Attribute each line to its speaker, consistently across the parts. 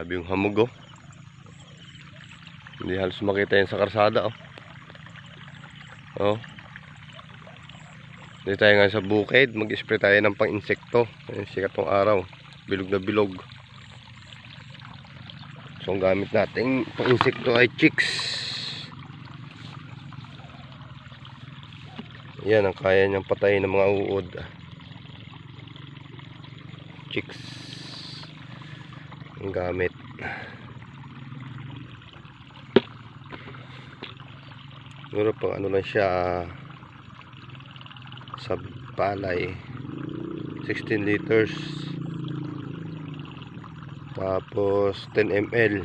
Speaker 1: Grabe yung hamog oh. Hindi halos makita yan sa karsada oh. Oh. Dito tayo nga sa bukid, mag-spray tayo ng pang-insekto. Sikat tong araw, bilog na bilog. So ang gamit nating pang-insekto ay chicks. Yan ang kaya niyang patayin ng mga uod. Chicks ang gamit. Siguro pang ano lang siya, sa palay 16 liters, tapos 10 ml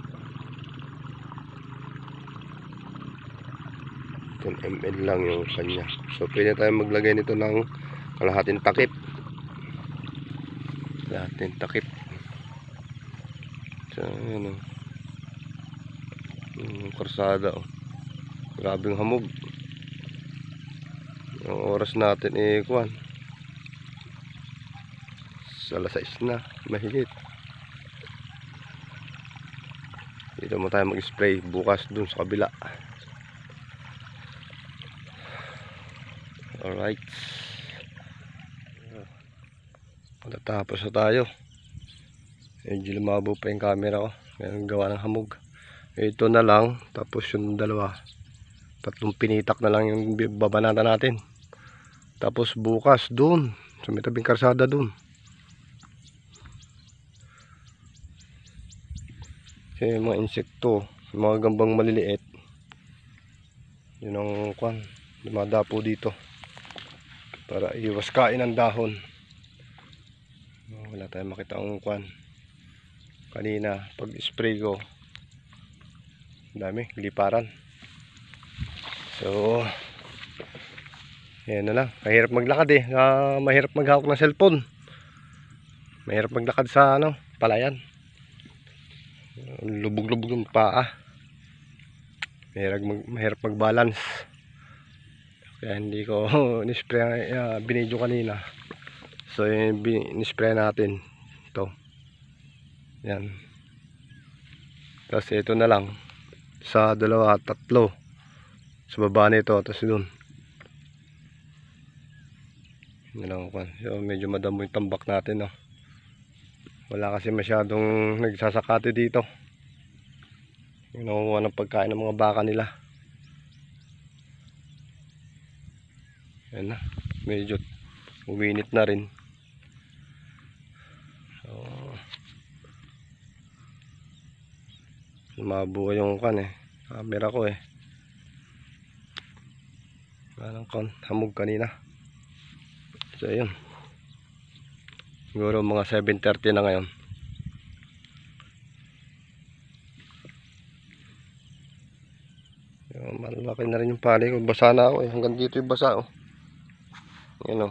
Speaker 1: 10 ml lang yung kanya. So pwede tayo maglagay nito ng kalahating takip. So yun yung karsada oh. Grabing hamog. Yung oras natin kuwan sa alas 6 na mahigit. Dito mo tayo mag-spray bukas dun sa kabila. Alright, matatapos na tayo. Medyo lumabo pa yung camera ko, ngayon gawa ng hamog. Ito na lang, tapos yung dalawa, tatlong pinitak na lang yung babanata natin. Tapos bukas dun sa may tabing karsada dun. Kasi yung mga insekto, yung mga gambang maliliit, yun ang kwan, dumadapo dito para iwas kain ng dahon. Wala tayong makita ang kwan kanina pag spray ko, dami liparan. So yan na lang, mahirap maglakad mahirap maghawak ng cellphone, mahirap maglakad sa palayan, lubog-lubog yung paa, mahirap mag-balance. Kaya hindi ko ni-spray, binidyo kanina. So yung ni-spray natin ito, yan. Tapos ito na lang sa dalawa, tatlo sa baba nito, tapos dun so medyo madamo yung tambak natin wala kasi masyadong nagsasakate dito, yung nakukuha ng pagkain ng mga baka nila. Yan na, medyo uminit na rin. So lumabuhay yung camera ko parang hamog kanina. So yun, siguro mga 7:30 na ngayon. Malaki na rin yung palay ko, basa na ako hanggang dito yung basa yun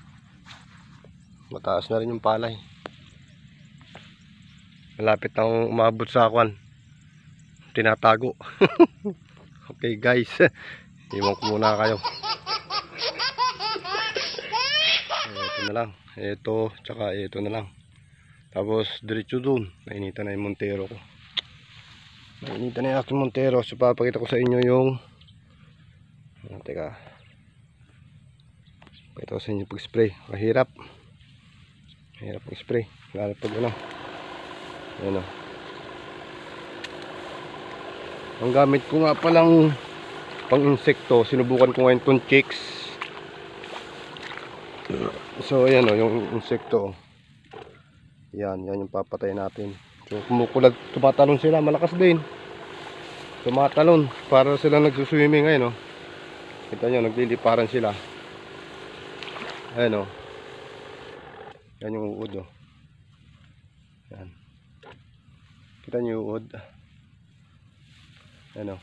Speaker 1: mataas na rin yung palay, malapit nang umabot sa tinatago. Okay guys, iwan ko muna kayo. Ito na lang, ito tsaka ito na lang, tapos diretso dun. Nainitan na yung montero ko, nainitan na yung aking montero. So papakita ko sa inyo yung teka, pakita ko sa inyo pag spray. Mahirap mag spray lalo pag yan ang gamit ko nga palang pang insekto, sinubukan ko ngayon tong chicks. So ayan yung insekto, yan yung papatay natin. So kumukulag, tumatalon sila, malakas din tumatalon, para sila nagsuswimming ngayon kita nyo, nagliliparan sila. Ayan yan yung uod yan, kita nyo yung uod. Ayan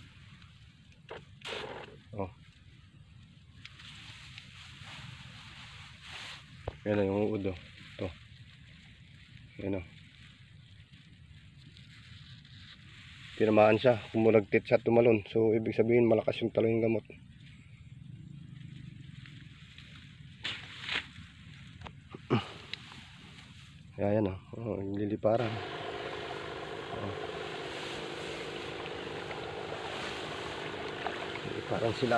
Speaker 1: yan yung uod ito. Ayan tinamaan siya, kumulagtit siya, tumalon. So ibig sabihin malakas yung talon yung gamot. Ayan liliparan. parang sila.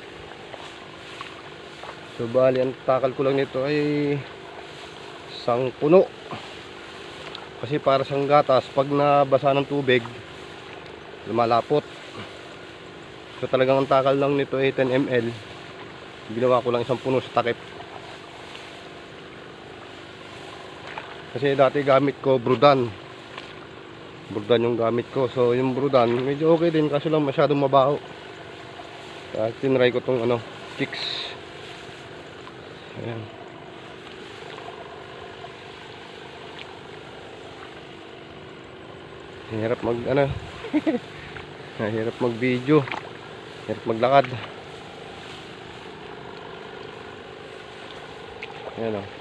Speaker 1: So bali ang takal ko lang nito ay isang puno, kasi para siyang gatas pag nabasa ng tubig lumalapot. So talagang ang takal lang nito ay 10 ml. Ginawa ko lang isang puno sa takip, kasi dati gamit ko Brudan yung gamit ko. So yung Brudan medyo okay din, kaso lang masyadong mabaho. Kaya tinry ko tong ano, Kicks. Ayan. Hirap mag ano hirap mag video, hirap maglakad. Ayan o.